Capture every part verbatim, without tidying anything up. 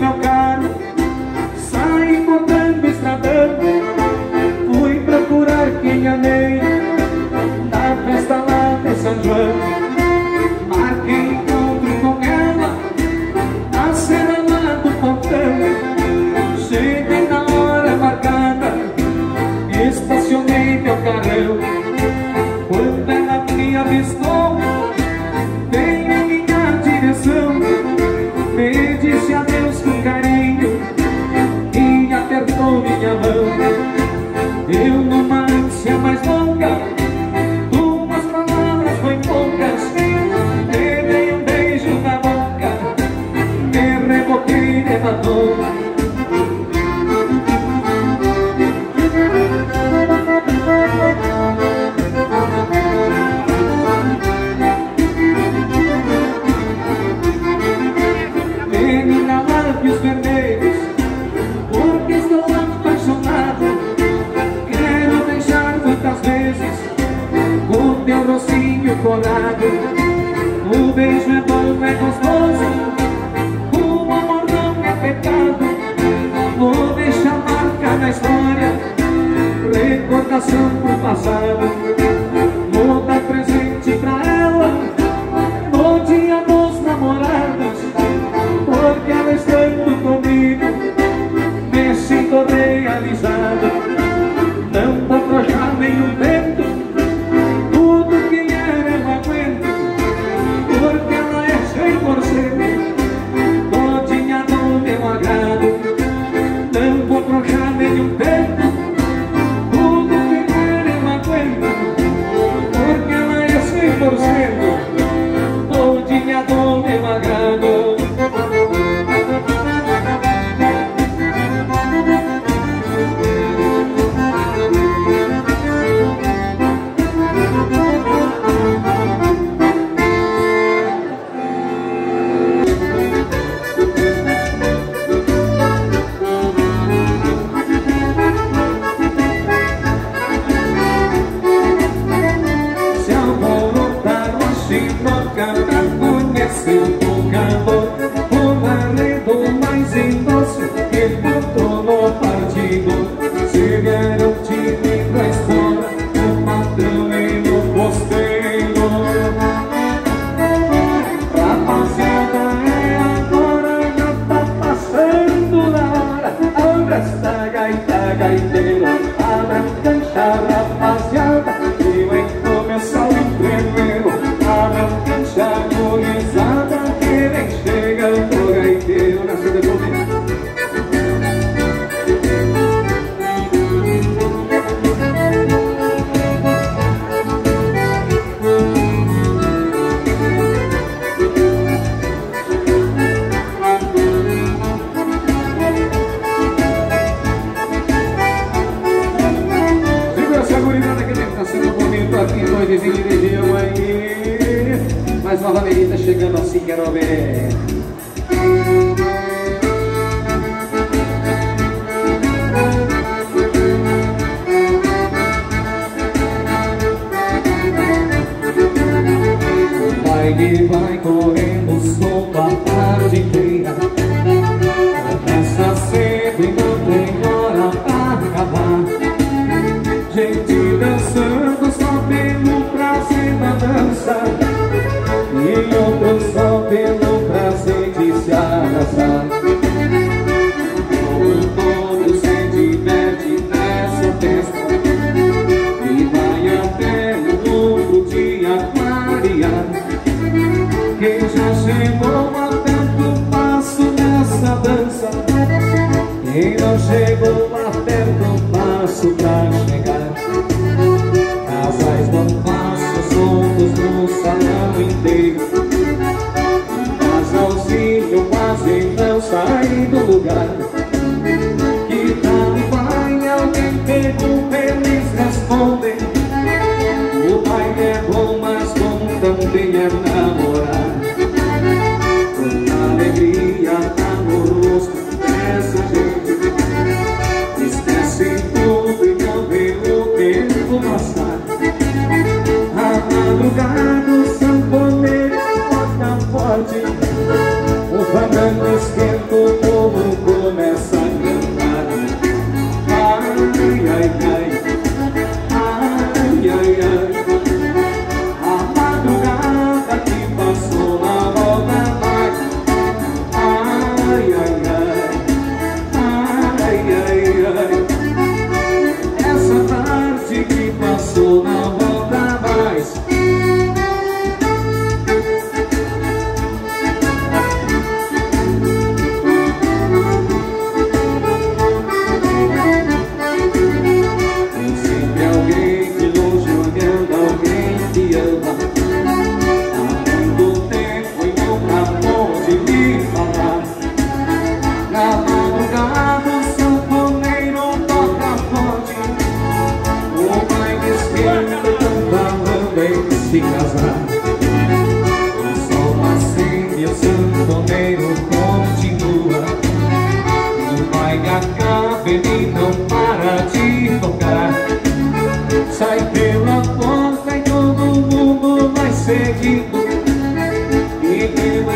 meu caro, saí cortando estradão. Fui procurar quem amei na festa lá de São João. Marquei encontro com ela na cena lá do portão. Cheguei na hora marcada, estacionei meu carrão. Quando ela me avistou, veio em minha direção, me disse adeus com carinho e apertou minha mão. Eu, numa ânsia mais longa, duas palavras foi poucas, me dei um beijo na boca, me reboquei de batom. Menina, lábios vermelhos, porque estou apaixonado. Quero deixar muitas vezes o teu rocinho colado. O beijo é bom, é gostoso, o amor não é pecado. Vou deixar marca na história, recordação pro passado. Vou dar presente pra ela no dia dos namorados, porque ela estando comigo me sinto realizado. Não vou afrouxar nenhum vento, tudo que vier eu aguento, porque ela é cem por cento todinha do meu agrado. Não vou afrouxar nenhum vento, tudo que vier eu aguento, porque ela é cem por cento todinha do meu agrado. Conheceu o calor, o marido mais indosso que botou no partido. Chegaram time pra escola, o patrão e no posteiro. Rapaziada, é agora, já tá passando na hora. Abra esta gaita, gaiteiro, abra a cancha, rapaziada, e vai começar o primeiro. Abra a cancha, gurizada, que vem chegando o gaiteiro. Nasceu depois dele. Segura essa gurizada que tá sendo bonito aqui, noitezinho de região aí. Mais uma valerita chegando assim, quero ver. O baile vai correndo solto a tarde inteira. Começa cedo e não tem hora pra acabar. Gente dançando só pelo prazer da dança, e outros só pelo prazer de se abraçar. Todo se diverte nessa festa e vai até o outro dia clarear. Quem já chegou a tanto passo nessa dança, quem não chegou a tanto passo pra chegar. Casais dão passos soltos no salão inteiro, casalzinho quase não sai do lugar. Que tal vai alguém pergunta, eles respondem: o baile é bom, mas bom também é namorar. Com alegria tá no rosto dessa gente, esquece tudo e não vê o tempo passar. A madrugada o sanfoneiro toca forte, o fandango esquenta o povo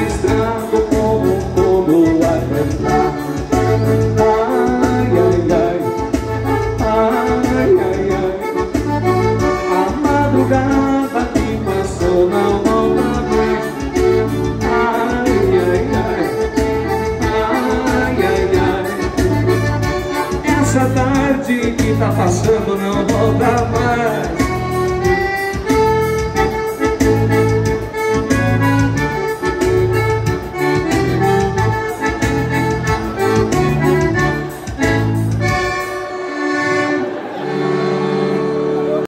estrada